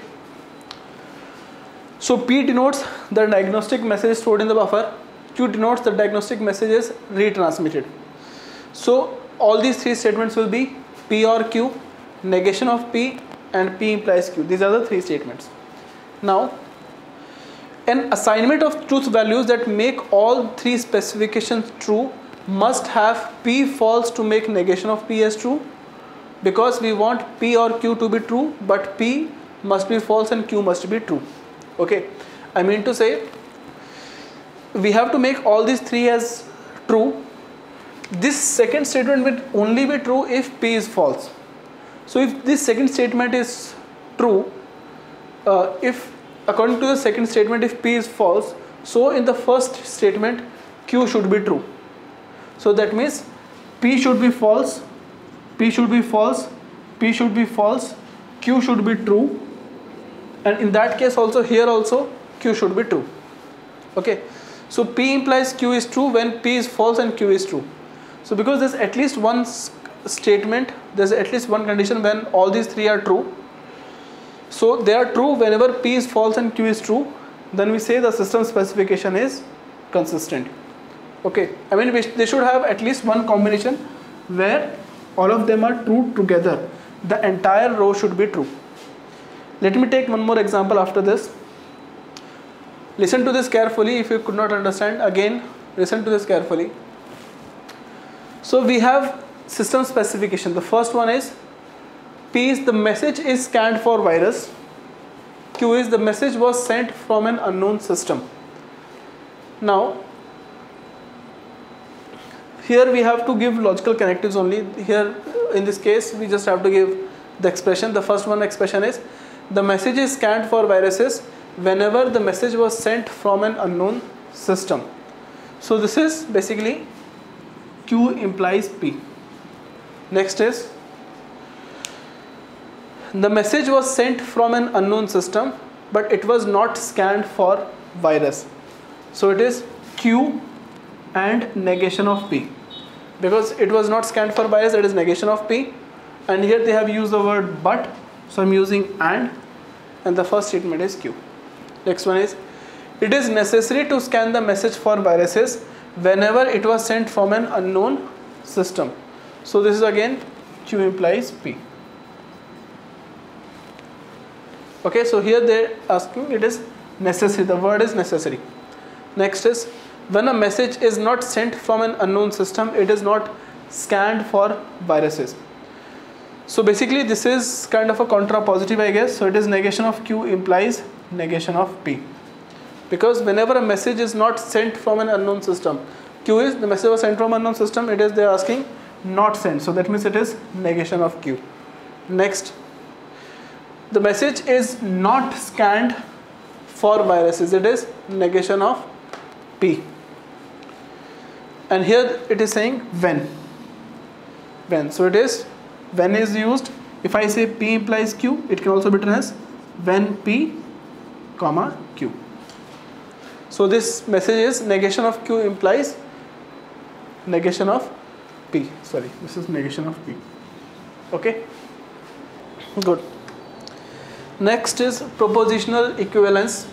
So P denotes the diagnostic message stored in the buffer. Q denotes the diagnostic message is retransmitted. So all these three statements will be P or Q, negation of P, and P implies Q. These are the three statements. Now, an assignment of truth values that make all three specifications true must have P false to make negation of P as true, because we want P or Q to be true, but P must be false and Q must be true. Okay, I mean to say we have to make all these three as true. This second statement will only be true if P is false. So if this second statement is true, uh, if according to the second statement if P is false, so in the first statement Q should be true. So that means P should be false, P should be false, P should be false, Q should be true, and in that case also here also Q should be true. Okay, so P implies Q is true when P is false and Q is true. So because there's at least one statement, there's at least one condition when all these three are true. So they are true whenever P is false and Q is true, then we say the system specification is consistent. Okay, I mean they should have at least one combination where all of them are true together. The entire row should be true. Let me take one more example after this. Listen to this carefully. If you could not understand, again listen to this carefully. So we have system specification. The first one is P is the message is scanned for virus. Q is the message was sent from an unknown system. Now here we have to give logical connectives only. Here in this case we just have to give the expression. The first one expression is the message is scanned for viruses whenever the message was sent from an unknown system. So this is basically Q implies P. Next is the message was sent from an unknown system but it was not scanned for virus. So it is Q and negation of P. Because it was not scanned for virus, it is negation of P, and here they have used the word but, so I'm using and, and the first statement is Q. Next one is it is necessary to scan the message for viruses whenever it was sent from an unknown system. So this is again Q implies P. Okay, so here they are asking it is necessary, the word is necessary. Next is when a message is not sent from an unknown system, it is not scanned for viruses. So basically this is kind of a contrapositive, I guess. So it is negation of Q implies negation of P. Because whenever a message is not sent from an unknown system, Q is the message was sent from unknown system, it is they are asking not sent. So that means it is negation of Q. Next, the message is not scanned for viruses, it is negation of P. And here it is saying when. When. So it is when is used. If I say P implies Q, it can also be written as when P, comma Q. So this message is negation of Q implies negation of P. Sorry, this is negation of P. Okay. Good. Next is propositional equivalence.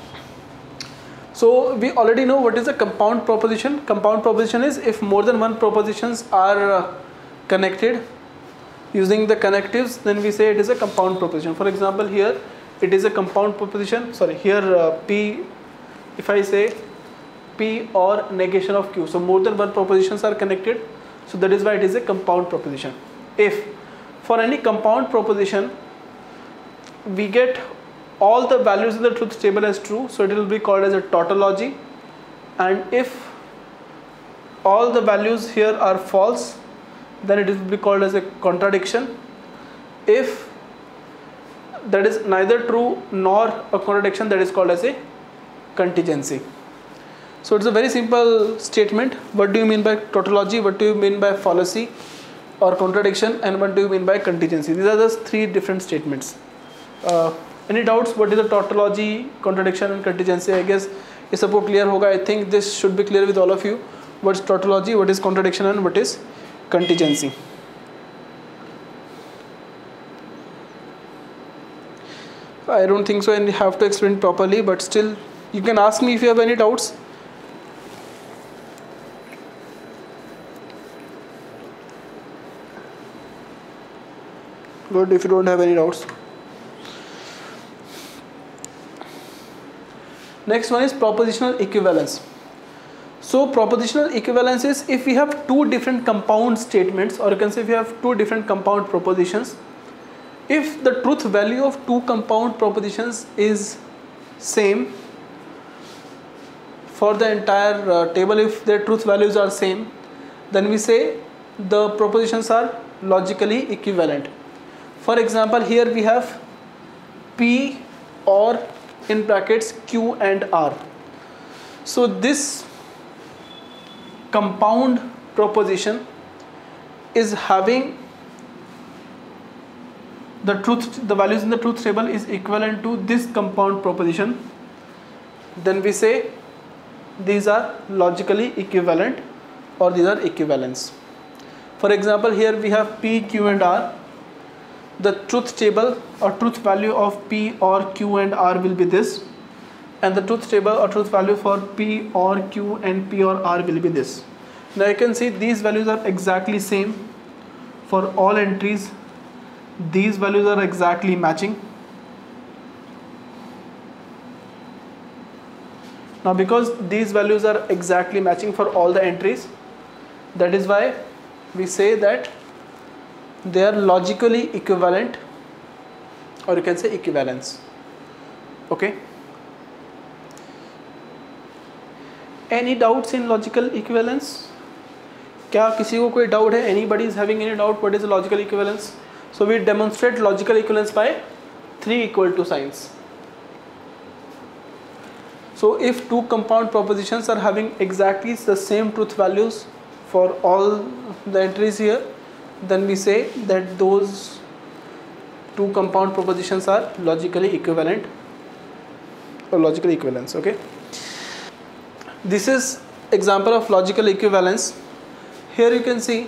So we already know what is a compound proposition. Compound proposition is if more than one propositions are uh, connected using the connectives, then we say it is a compound proposition. For example, here it is a compound proposition. Sorry, here uh, P, if I say P or negation of Q, so more than one propositions are connected, so that is why it is a compound proposition. If for any compound proposition we get all the values in the truth table as true, so it will be called as a tautology, and if all the values here are false, then it will be called as a contradiction. If that is neither true nor a contradiction, that is called as a contingency. So it's a very simple statement. What do you mean by tautology? What do you mean by fallacy or contradiction? And what do you mean by contingency? These are the three different statements. Uh, any doubts? What is the tautology, contradiction and contingency? I guess ये सबको clear होगा. I think this should be clear with all of you. What is tautology, what is contradiction and what is contingency? I don't think so, and you have to explain properly, but still you can ask me if you have any doubts. Good, if you don't have any doubts. Next one is propositional equivalence. So propositional equivalence is if we have two different compound statements, or you can say if we have two different compound propositions, if the truth value of two compound propositions is same, for the entire uh, table, if their truth values are same, then we say the propositions are logically equivalent. For example, here we have P or in brackets Q and R. So this compound proposition is having the truth, the values in the truth table is equivalent to this compound proposition, then we say these are logically equivalent, or these are equivalents. For example, here we have P, Q and R. The truth table or truth value of P or Q and R will be this, and the truth table or truth value for P or Q and P or R will be this. Now you can see these values are exactly same for all entries. These values are exactly matching. Now because these values are exactly matching for all the entries, that is why we say that they are logically equivalent, or you can say equivalence. Okay. Any doubts in logical equivalence? क्या किसी को कोई doubt है? Anybody is having any doubt what is the logical equivalence? So we demonstrate logical equivalence by three equal to signs. So if two compound propositions are having exactly the same truth values for all the entries here, then we say that those two compound propositions are logically equivalent, or logical equivalence. Okay. This is example of logical equivalence. Here you can see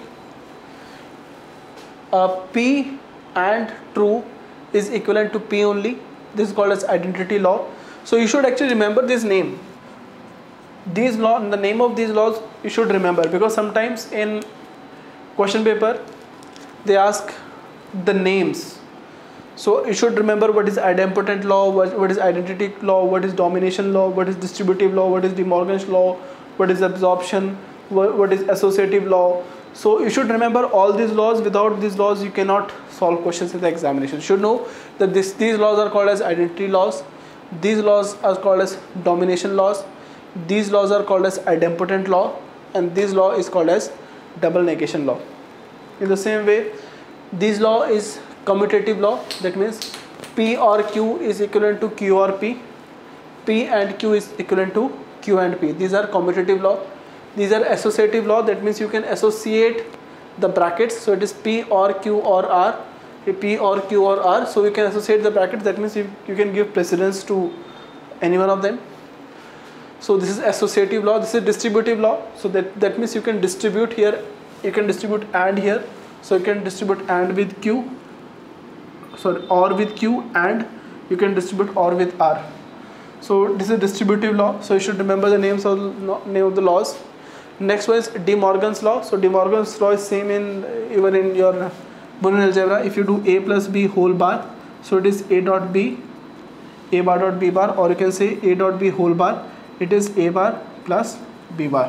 uh, P and true is equivalent to P only. This is called as identity law. So you should actually remember this name. These law, the name of these laws you should remember, because sometimes in question paper they ask the names. So you should remember what is idempotent law, what, what is identity law, what is domination law, what is distributive law, what is De Morgan's law, what is absorption, what, what is associative law. So you should remember all these laws. Without these laws you cannot solve questions in the examination. You should know that this, these laws are called as identity laws, these laws are called as domination laws, these laws are called as idempotent law, and this law is called as double negation law. In the same way, this law is commutative law. That means P or Q is equivalent to Q or P, P and Q is equivalent to Q and P. These are commutative law. These are associative law. That means you can associate the brackets. So it is P or Q or R, P or Q or R. So you can associate the brackets. That means you, you can give precedence to any one of them. So this is associative law. This is distributive law. So that, that means you can distribute here, you can distribute and here. So you can distribute and with Q, sorry, or with Q, and you can distribute or with R. So this is distributive law. So you should remember the names of the name of the laws. Next one is De Morgan's law. So De Morgan's law is same in even in your Boolean algebra. If you do A plus B whole bar, so it is A dot B, A bar dot B bar, or you can say A dot B whole bar. It is A bar plus B bar.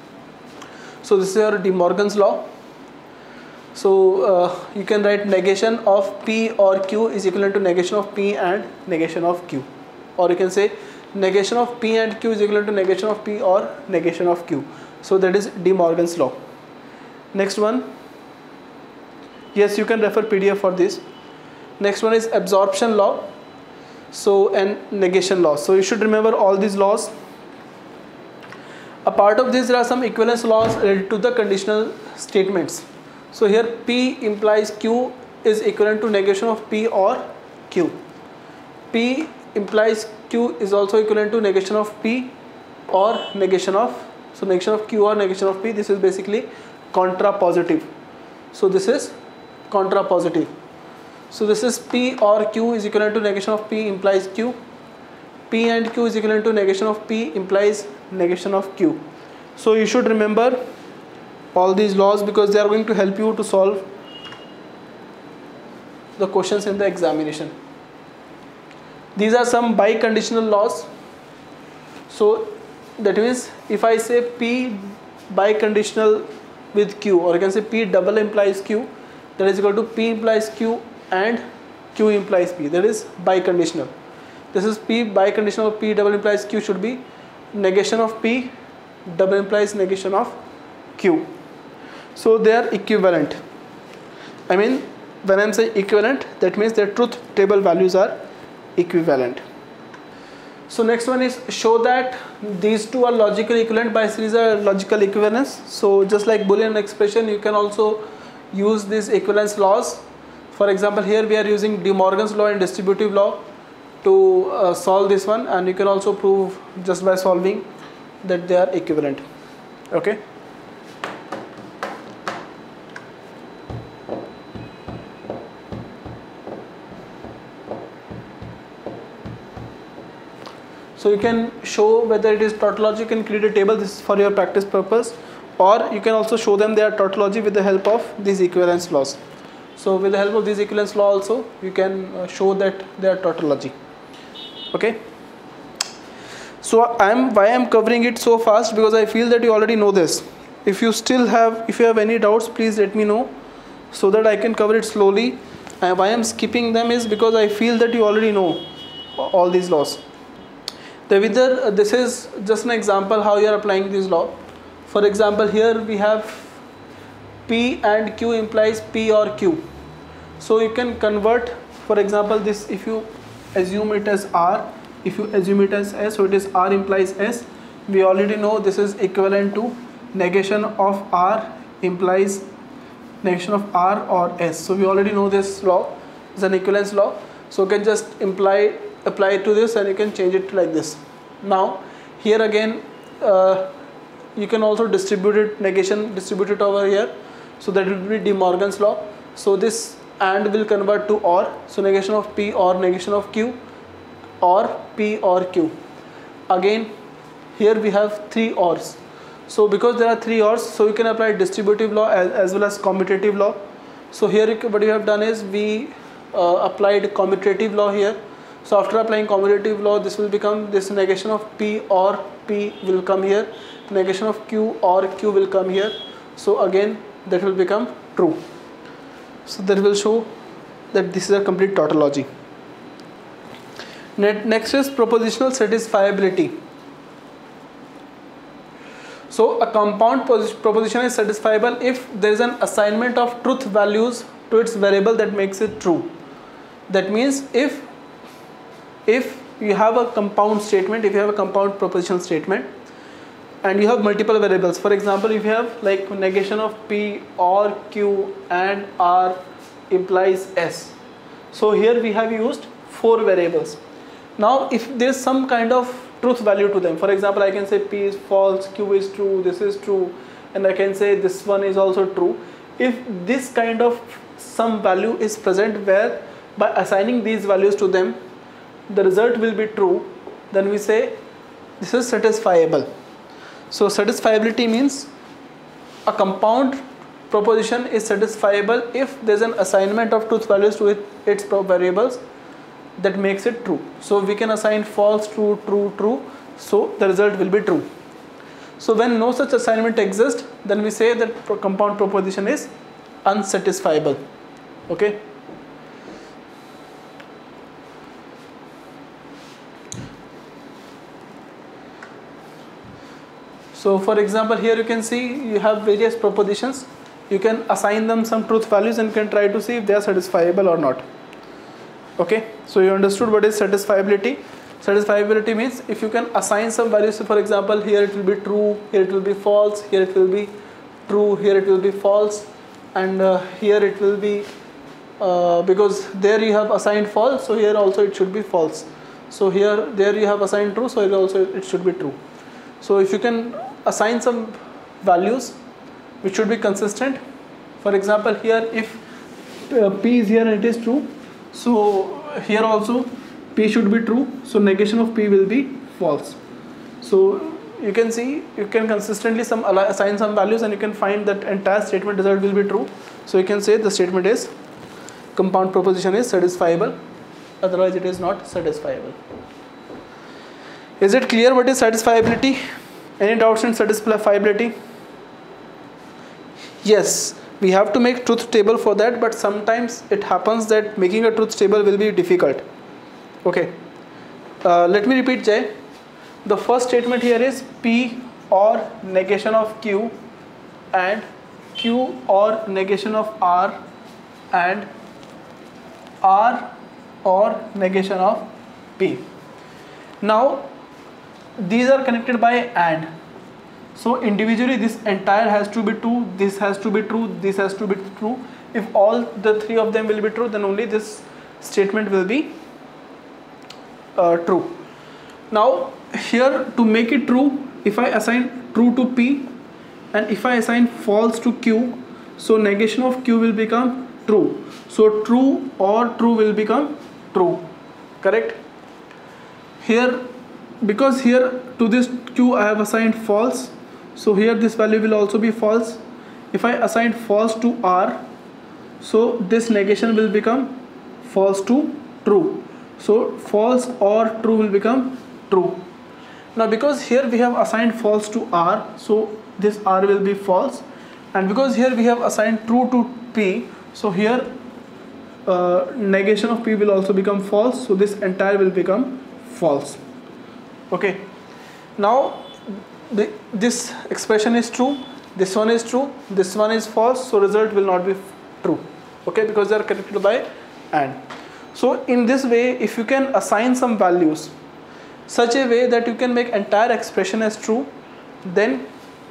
So this is your De Morgan's law. So uh, you can write negation of P or Q is equivalent to negation of P and negation of Q, or you can say negation of P and Q is equivalent to negation of P or negation of Q. So that is De Morgan's law. Next one, yes, you can refer P D F for this. Next one is absorption law, so and negation law. So you should remember all these laws. A part of this, there are some equivalence laws related to the conditional statements. So here P implies Q is equivalent to negation of P or Q. P implies Q is also equivalent to negation of P or negation of, so negation of Q or negation of P. This is basically contrapositive. So this is contrapositive. So this is P or Q is equivalent to negation of P implies Q. P and Q is equivalent to negation of P implies negation of Q. So you should remember all these laws, because they are going to help you to solve the questions in the examination. These are some biconditional laws. So that means if I say P biconditional with Q, or you can say P double implies Q, that is equal to P implies Q and Q implies P. That is biconditional. This is P biconditional, P double implies Q should be negation of P double implies negation of Q. So they are equivalent. I mean, when I'm saying equivalent, that means their truth table values are equivalent. So next one is show that these two are logically equivalent by series of logical equivalence. So just like Boolean expression, you can also use these equivalence laws. For example, here we are using De Morgan's law and distributive law to uh, solve this one, and you can also prove just by solving that they are equivalent. Okay. So you can show whether it is tautology. You can create a table. This is for your practice purpose, or you can also show them they are tautology with the help of these equivalence laws. So with the help of these equivalence law also, you can uh, show that they are tautology. Okay. So I am why I am covering it so fast, because I feel that you already know this. If you still have, if you have any doubts, please let me know so that I can cover it slowly. And why I am skipping them is because I feel that you already know all these laws. Devinder, this is just an example how you are applying this law. For example, here we have P and Q implies P or Q. So you can convert, for example, this, if you assume it as R, if you assume it as S, so it is R implies S. We already know this is equivalent to negation of R implies negation of R or S. So we already know this law is an equivalence law. So you can just imply apply it to this, and you can change it like this. Now here again uh, you can also distribute it, negation distribute it over here, so that will be De Morgan's law. So this and will convert to or, so negation of P or negation of Q, or P or Q. Again here we have three ors. So because there are three ors, so you can apply distributive law as, as well as commutative law. So here what you have done is we uh, applied commutative law here. So after applying commutative law, this will become this negation of P or P will come here, negation of Q or Q will come here. So again that will become true. So that will show that this is a complete tautology. Next is propositional satisfiability. So a compound proposition is satisfiable if there is an assignment of truth values to its variable that makes it true. That means if if you have a compound statement, if you have a compound propositional statement and you have multiple variables, for example, if you have like negation of P or Q and R implies S. So here we have used four variables. Now if there is some kind of truth value to them, for example, I can say P is false, Q is true, this is true, and I can say this one is also true. If this kind of some value is present where by assigning these values to them the result will be true, then we say this is satisfiable. So satisfiability means a compound proposition is satisfiable if there is an assignment of truth values to it, its variables that makes it true. So we can assign false, true, true, true, so the result will be true. So when no such assignment exists, then we say that compound proposition is unsatisfiable. Okay. So for example, here you can see you have various propositions. You can assign them some truth values and can try to see if they are satisfiable or not. Okay, so you understood what is satisfiability. Satisfiability means if you can assign some values. So for example, here it will be true, here it will be false, here it will be true, here it will be false, and uh, here it will be uh, because there you have assigned false, so here also it should be false. So here there you have assigned true, so here also it should be true. So if you can assign some values which should be consistent, for example, here if uh, P is here and it is true, so here also P should be true, so negation of P will be false. So you can see you can consistently some assign some values and you can find that entire statement result will be true. So you can say the statement is compound proposition is satisfiable, otherwise it is not satisfiable. Is it clear what is satisfiability? Any doubts in satisfiability? Yes, we have to make truth table for that, but sometimes it happens that making a truth table will be difficult. Okay, uh, let me repeat, Jay. the first statement here is P or negation of Q and Q or negation of R and R or negation of P. Now these are connected by AND. So individually this entire has to be true, this has to be true, this has to be true. If all the three of them will be true, then only this statement will be uh, true. Now here, to make it true, if I assign true to P and if I assign false to Q, so negation of Q will become true. So true or true will become true, correct? Here, because here to this Q I have assigned false, so here this value will also be false. If I assign false to R, so this negation will become false to true. So false or true will become true. Now because here we have assigned false to R, so this R will be false, and because here we have assigned true to P, so here uh, negation of P will also become false, so this entire will become false. Okay, now the, this expression is true, this one is true, this one is false, so result will not be true, okay, because they are connected by AND. So in this way, if you can assign some values such a way that you can make entire expression as true, then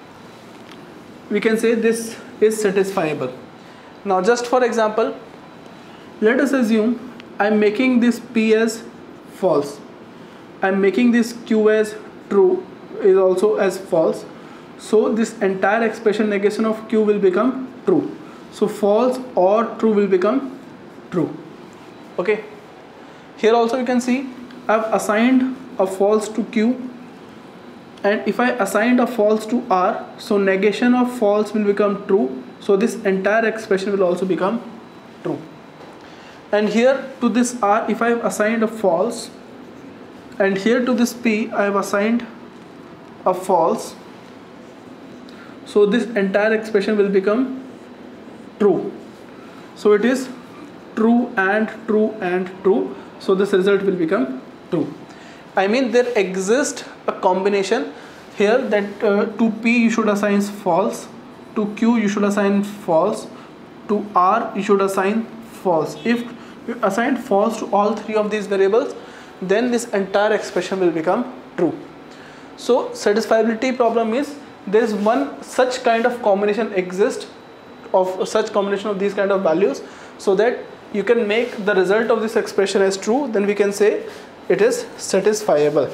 we can say this is satisfiable. Now just for example, let us assume I am making this P as false, I am making this Q as true, is also as false, so this entire expression negation of Q will become true. So false or true will become true. Okay, here also you can see I have assigned a false to Q, and if I assigned a false to R, so negation of false will become true, so this entire expression will also become true. And here to this R, if I have assigned a false, and here to this P I have assigned a false, so this entire expression will become true. So it is true and true and true, so this result will become true. I mean there exists a combination here that uh, to P you should assign false, to Q you should assign false, to R you should assign false. If you assign false to all three of these variables, then this entire expression will become true. So satisfiability problem is there is one such kind of combination exists of such combination of these kind of values, so that you can make the result of this expression as true, then we can say it is satisfiable.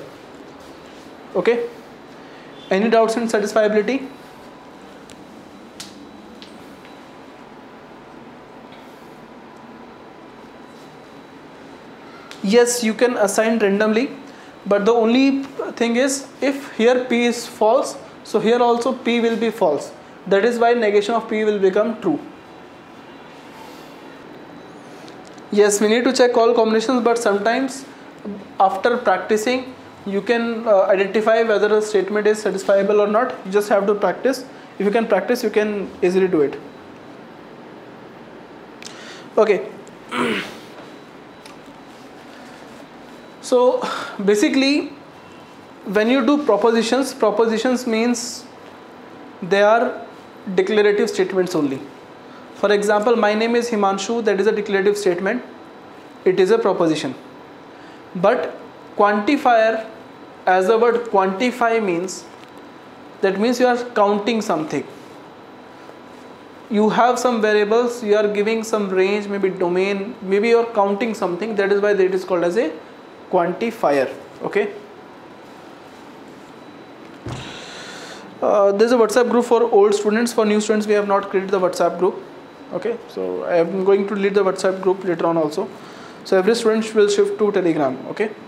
Okay, any doubts in satisfiability? Yes, you can assign randomly, but the only thing is if here P is false, so here also P will be false. That is why negation of P will become true. Yes, we need to check all combinations, but sometimes after practicing you can uh, identify whether a statement is satisfiable or not. You just have to practice. If you can practice, you can easily do it. Okay. So basically when you do propositions, propositions means they are declarative statements only. For example, my name is Himanshu, that is a declarative statement, it is a proposition. But quantifier, as the word quantify means, that means you are counting something. You have some variables, you are giving some range, maybe domain, maybe you are counting something, that is why it is called as a quantifier. Okay. Uh, there is a WhatsApp group for old students. For new students, we have not created the WhatsApp group. Okay, so I am going to lead the WhatsApp group later on also. So every student will shift to Telegram. Okay.